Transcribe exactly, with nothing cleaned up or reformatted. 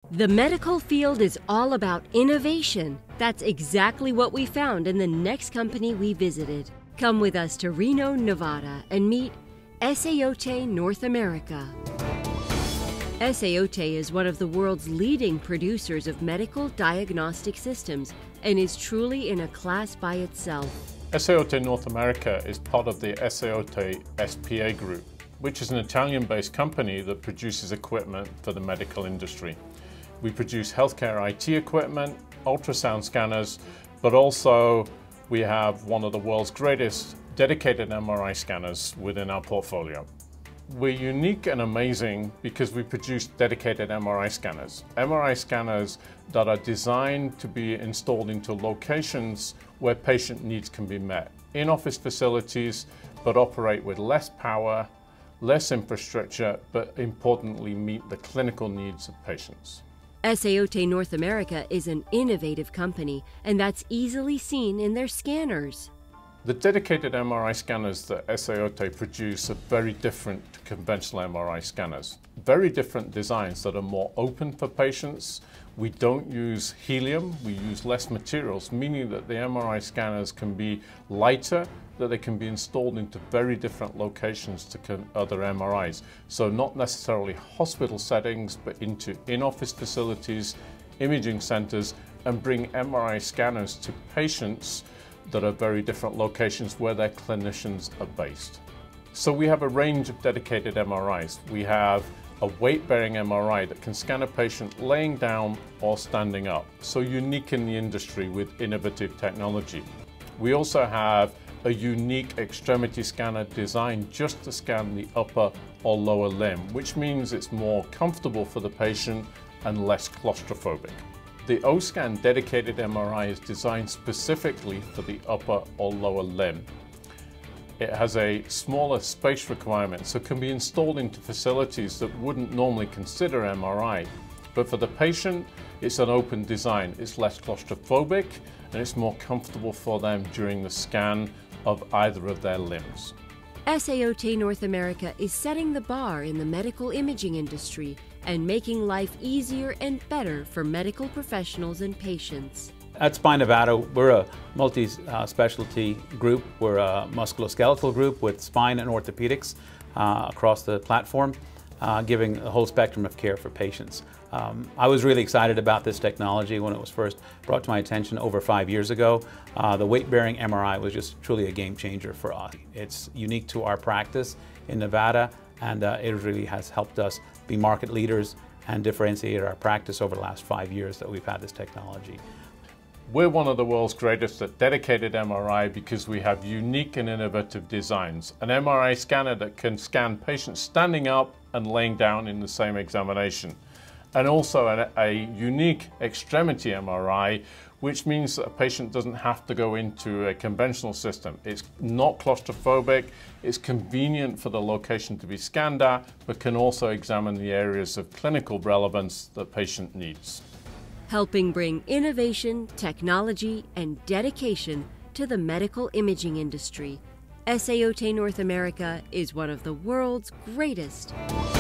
The medical field is all about innovation. That's exactly what we found in the next company we visited. Come with us to Reno, Nevada, and meet Esaote North America. Esaote is one of the world's leading producers of medical diagnostic systems and is truly in a class by itself. Esaote North America is part of the Esaote S P A Group, which is an Italian-based company that produces equipment for the medical industry. We produce healthcare I T equipment, ultrasound scanners, but also we have one of the world's greatest dedicated M R I scanners within our portfolio. We're unique and amazing because we produce dedicated M R I scanners. M R I scanners that are designed to be installed into locations where patient needs can be met. In-office facilities, but operate with less power, less infrastructure, but importantly meet the clinical needs of patients. Esaote North America is an innovative company, and that's easily seen in their scanners. The dedicated M R I scanners that Esaote produce are very different to conventional M R I scanners. Very different designs that are more open for patients. We don't use helium, we use less materials, meaning that the M R I scanners can be lighter, that they can be installed into very different locations to other M R Is. So not necessarily hospital settings, but into in-office facilities, imaging centers, and bring M R I scanners to patients that are very different locations where their clinicians are based. So we have a range of dedicated M R Is. We have a weight-bearing M R I that can scan a patient laying down or standing up, so unique in the industry with innovative technology. We also have a unique extremity scanner designed just to scan the upper or lower limb, which means it's more comfortable for the patient and less claustrophobic. The O-Scan dedicated M R I is designed specifically for the upper or lower limb. It has a smaller space requirement, so can be installed into facilities that wouldn't normally consider M R I. But for the patient, it's an open design. It's less claustrophobic and it's more comfortable for them during the scan of either of their limbs. Esaote North America is setting the bar in the medical imaging industry and making life easier and better for medical professionals and patients. At Spine Nevada, we're a multi-specialty group. We're a musculoskeletal group with spine and orthopedics uh, across the platform, uh, giving a whole spectrum of care for patients. Um, I was really excited about this technology when it was first brought to my attention over five years ago. Uh, the weight-bearing M R I was just truly a game changer for us. It's unique to our practice in Nevada, and uh, it really has helped us be market leaders and differentiate our practice over the last five years that we've had this technology. We're one of the world's greatest at dedicated M R I because we have unique and innovative designs. An M R I scanner that can scan patients standing up and laying down in the same examination. And also a, a unique extremity M R I, which means that a patient doesn't have to go into a conventional system. It's not claustrophobic, it's convenient for the location to be scanned at, but can also examine the areas of clinical relevance the patient needs. Helping bring innovation, technology, and dedication to the medical imaging industry. Esaote North America is one of the world's greatest.